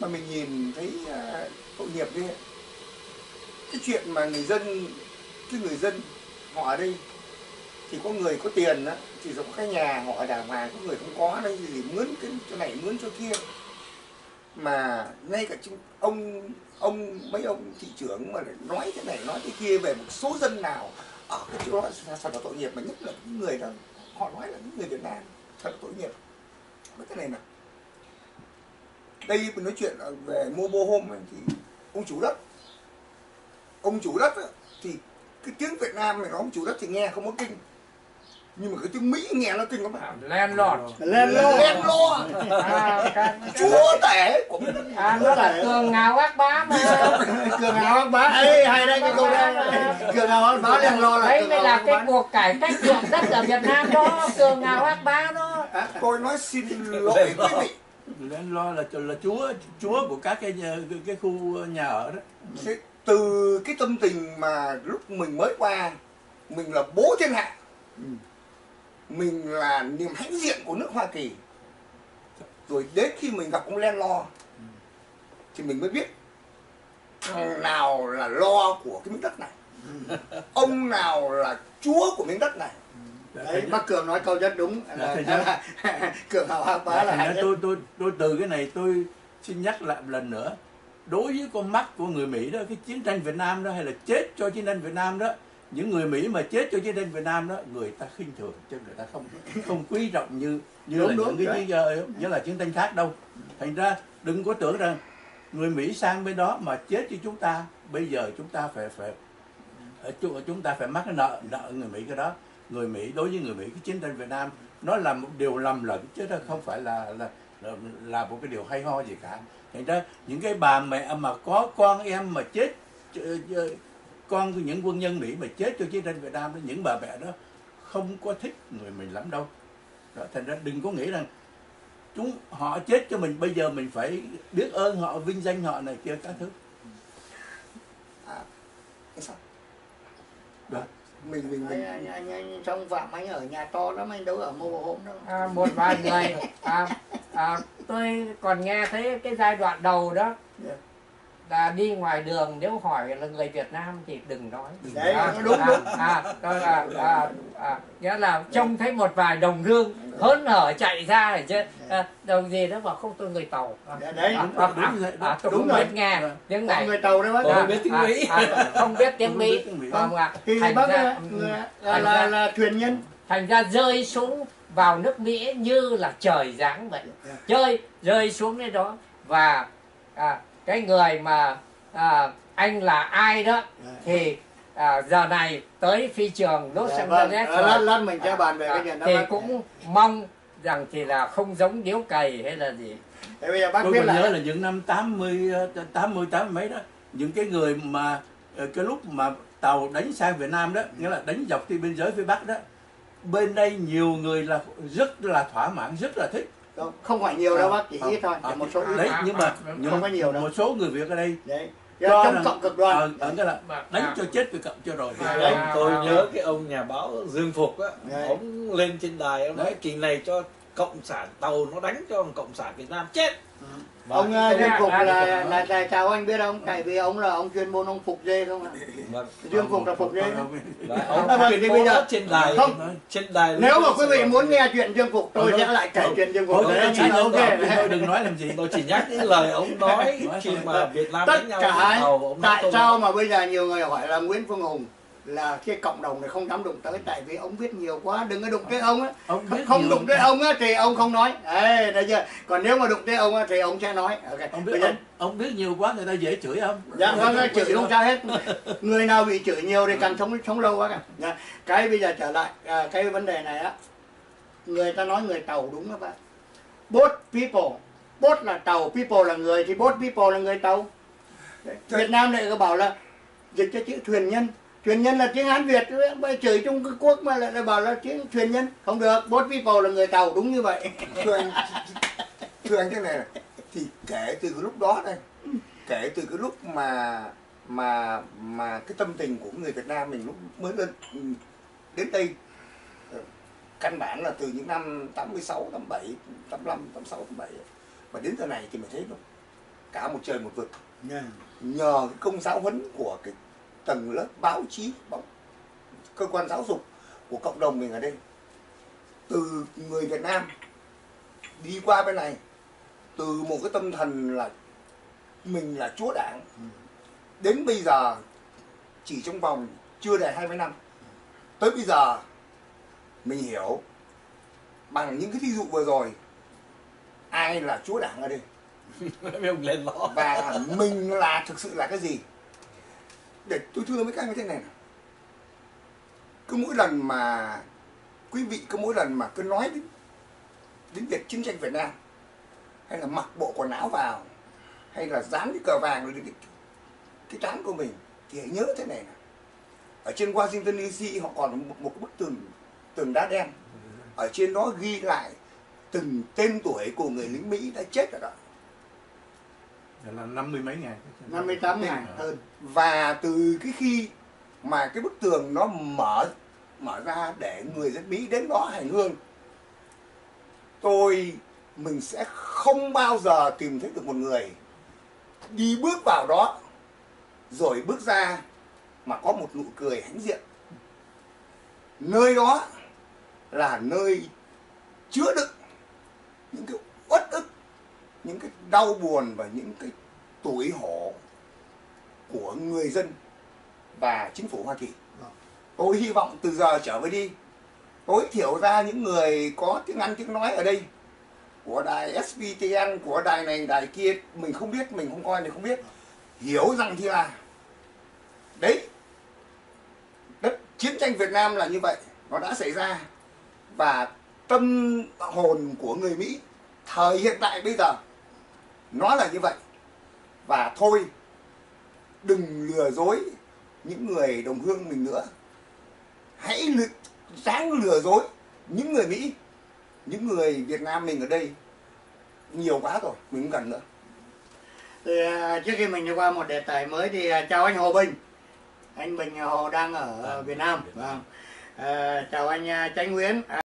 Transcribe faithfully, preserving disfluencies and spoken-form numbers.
mà mình nhìn thấy uh, tội nghiệp đi, cái chuyện mà người dân, cái người dân họ ở đây thì có người có tiền đó, thì có cái nhà họ đàng hoàng, có người không có đây thì mướn cái chỗ này mướn chỗ kia, mà ngay cả chúng, ông ông mấy ông thị trưởng mà lại nói thế này nói thế kia về một số dân nào ở cái chỗ đó thật là tội nghiệp, mà nhất là những người đó họ nói là những người Việt Nam thật là tội nghiệp. Mấy cái này nè, đây mình nói chuyện về mobile home thì ông chủ đất ông chủ đất thì cái tiếng Việt Nam này ông chủ đất thì nghe không có kinh, nhưng mà cái tiếng Mỹ nghe nó kinh lắm. Landlord, landlord, landlord, chúa tể của mình. À, nó là cường ngào ác bá mà. Cường ngào ác bá, ấy hay đấy cái câu đấy. Cường ngào ác bá landlord là. Đấy mới là cái cuộc cải cách ruộng đất ở Việt Nam đó, cường ngào ác bá đó. Tôi nói xin lỗi quý vị. Landlord là là chúa chúa của các cái cái khu nhà ở đó. Thế từ cái tâm tình mà lúc mình mới qua, mình là bố thiên hạ, ừ. mình là niềm hãnh diện của nước Hoa Kỳ, rồi đến khi mình gặp ông landlord ừ. thì mình mới biết thằng nào là lo của cái miếng đất này, ừ. ông nào là chúa của miếng đất này. Đấy, bác Cường nói câu rất đúng là, là, là Cường hào ác bá là hay tôi tôi tôi từ cái này tôi xin nhắc lại một lần nữa, đối với con mắt của người Mỹ đó, cái chiến tranh Việt Nam đó hay là chết cho chiến tranh Việt Nam đó, những người Mỹ mà chết cho chiến tranh Việt Nam đó, người ta khinh thường chứ người ta không không quý trọng như như đúng, là đúng, những cái như, như là chiến tranh khác đâu. Thành ra đừng có tưởng rằng người Mỹ sang bên đó mà chết cho chúng ta, bây giờ chúng ta phải phải chúng ta phải mắc cái nợ nợ người Mỹ cái đó. Người Mỹ, đối với người Mỹ, cái chiến tranh Việt Nam nó là một điều lầm lẫn chứ nó không phải là là là, là một cái điều hay ho gì cả. Thành ra những cái bà mẹ mà có con em mà chết, con của những quân nhân Mỹ mà chết cho chiến tranh Việt Nam đó, những bà mẹ đó không có thích người mình lắm đâu. Đó, thành ra đừng có nghĩ rằng chúng họ chết cho mình, bây giờ mình phải biết ơn họ, vinh danh họ này kia các thứ. À, sao? Đó. Mình mình mình anh, anh, anh trong Phạm anh ở nhà to lắm, anh đâu ở mobile home đâu. À, một vài người à, à, tôi còn nghe thấy cái giai đoạn đầu đó là đi ngoài đường nếu hỏi là người Việt Nam thì đừng nói. Đấy, à, đúng à, đúng. À, à, à, à, à, nghĩa là trông thấy một vài đồng hương hớn hở chạy ra rồi chứ à, đồng gì đó bảo không tôi người Tàu. À, đấy à, đúng, à, đúng, à, đúng, à, tôi đúng không rồi. biết nghe tiếng này. Người Tàu đấy bác. À, không biết tiếng à, Mỹ. À, không biết tiếng Mỹ. Vâng. À, Thì thành bác ra, là, là, là, là, là thuyền nhân. Thành ra rơi xuống vào nước Mỹ như là trời giáng vậy, chơi rơi xuống đấy đó. Và à, cái người mà à, anh là ai đó thì à, giờ này tới phi trường Los Angeles vâng. lát, lát mình sẽ bàn về à, cái chuyện đó thì bác. cũng mong rằng thì là không giống điếu cày hay là gì. Thế bây giờ bác tôi biết còn là nhớ là những năm tám mươi, tám mươi, tám mươi mấy đó, những cái người mà cái lúc mà tàu đánh sang Việt Nam đó, nghĩa là đánh dọcที่biên giới phía Bắc đó, bên đây nhiều người là rất là thỏa mãn, rất là thích. không, không phải nhiều đâu bác, chỉ à, ít thôi, à, một số ít. đấy, nhưng mà không có nhiều đâu. một số người Việt ở đây Đấy. cho Trong rằng, cộng cực đoan. ở, ở cái là đánh cho chết với cộng cho rồi. À, đấy, tôi nhớ cái ông nhà báo Dương Phục á, ông lên trên đài ông nói kỳ này cho cộng sản tàu nó đánh cho cộng sản Việt Nam chết. Ừ. Ông uh, Dương Phục là là, là tại sao anh biết không? Tại vì ông là ông chuyên môn ông phục dê không ạ? Vâng. Dương Phục là phục dê. Ông à, vâng, thì bây giờ trên đài không. Trên đài Nếu mà quý vị muốn nghe chuyện Dương Phục, tôi sẽ lại kể chuyện Dương Phục. Thôi, Đấy, chỉ ok. tôi đừng nói làm gì. Tôi chỉ nhắc những lời ông nói khi mà Việt Nam Tất đánh nhau cả tàu, ông nói tại sao mà bây giờ nhiều người hỏi là Nguyễn Phương Hùng là cái cộng đồng này không dám đụng tới, tại vì ông biết nhiều quá, đừng có đụng tới ông á. Ông không không đụng tới ông á thì ông không nói. Đấy, thấy chưa? Còn nếu mà đụng tới ông á thì ông sẽ nói. Okay. Ông biết bây giờ... ông, ông biết nhiều quá người ta dễ chửi không? Dạ vâng, chửi không sao hết. Người nào bị chửi nhiều thì càng sống sống lâu quá cả. Cái bây giờ trở lại à, cái vấn đề này á, người ta nói người Tàu đúng các bạn. Boat people, boat là Tàu, people là người, thì boat people là người Tàu. Việt Nam lại bảo là dịch cho chữ thuyền nhân. Thuyền nhân là tiếng Hán Việt, bây chửi Trung Quốc mà lại bảo là tiếng thuyền nhân. Không được, boat people là người Tàu, đúng như vậy. thưa anh, thưa anh thế này, này thì kể từ cái lúc đó đây, kể từ cái lúc mà mà mà cái tâm tình của người Việt Nam mình lúc mới đến đến đây, căn bản là từ những năm tám mươi sáu, tám mươi bảy, tám mươi lăm, tám mươi sáu, tám mươi bảy, và đến giờ này thì mình thấy nó cả một trời một vực. Yeah. Nhờ cái công giáo huấn của cái tầng lớp báo chí, cơ quan giáo dục của cộng đồng mình ở đây, từ người Việt Nam đi qua bên này, từ một cái tâm thần là mình là chúa đảng, đến bây giờ chỉ trong vòng chưa đầy hai mươi năm, tới bây giờ mình hiểu bằng những cái thí dụ vừa rồi ai là chúa đảng ở đây ông lên lo. và mình là thực sự là cái gì. Để tôi thưa với các anh như thế này, cứ mỗi lần mà quý vị cứ mỗi lần mà cứ nói đến, đến việc chiến tranh Việt Nam, hay là mặc bộ quần áo vào, hay là dán cái cờ vàng lên cái, cái trán của mình, thì hãy nhớ thế này này. Ở trên Washington đê xê họ còn một, một bức tường tường đá đen, ở trên đó ghi lại từng tên tuổi của người lính Mỹ đã chết ở đó, là năm mươi mấy ngàn, năm mươi tám ngàn hơn. và từ cái khi mà cái bức tường nó mở mở ra để người dân Mỹ đến đó hành hương, tôi mình sẽ không bao giờ tìm thấy được một người đi bước vào đó rồi bước ra mà có một nụ cười hãnh diện. Nơi đó là nơi chứa đựng những cái uất ức, những cái đau buồn và những cái tủi hổ của người dân và chính phủ Hoa Kỳ. Tôi hy vọng từ giờ trở về đi, tối thiểu ra những người có tiếng Anh tiếng nói ở đây, của đài ét pê tê en, của đài này đài kia, mình không biết, mình không coi, mình không biết, hiểu rằng thì là đấy, đất chiến tranh Việt Nam là như vậy, nó đã xảy ra, và tâm hồn của người Mỹ thời hiện tại bây giờ nó là như vậy. Và thôi, đừng lừa dối những người đồng hương mình nữa, hãy dáng lừa dối những người Mỹ, những người Việt Nam mình ở đây nhiều quá rồi, mình không cần nữa. Thì trước khi mình đi qua một đề tài mới thì chào anh Hồ Bình. Anh Bình Hồ đang ở Việt Nam. Vâng. À, chào anh Chánh Nguyễn.